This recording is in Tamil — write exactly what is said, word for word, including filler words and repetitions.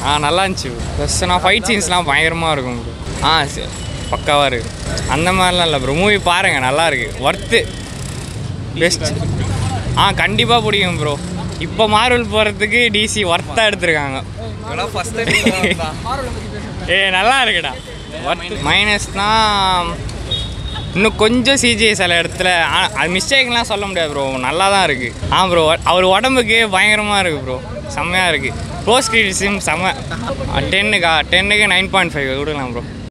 ஆ நல்லா இருந்துச்சு ப்ளஸ் நான் ஃபைட் சீன்ஸ்லாம் பயங்கரமாக இருக்கும் ப்ரோ. ஆ சரி பக்காவாக இருக்குது. அந்த மாதிரிலாம் இல்லை ப்ரோ. மூவி பாருங்கள் நல்லா இருக்குது. Worth best. ஆ கண்டிப்பாக பிடிக்கும் ப்ரோ. இப்போ மார்வல் போகிறதுக்கு டிசி ஒர்த்தாக எடுத்துருக்காங்க. ஏ நல்லா இருக்குடா. ஒர்த் மைனஸ்னால் இன்னும் கொஞ்சம் சிஜிஐ சில இடத்துல அது மிஸ்டேக்லாம் சொல்ல முடியாது ப்ரோ. நல்லா தான் இருக்குது. ஆ ப்ரோ அவர் உடம்புக்கு பயங்கரமாக இருக்குது ப்ரோ. செம்மையாக இருக்குது. போஸ்ட் கிரெடிட்ஸும் செம்ம. டென்னுக்கா டென்னுக்கு நைன் பாயிண்ட் ஃபைவ் கொடுக்கலாம் ப்ரோ.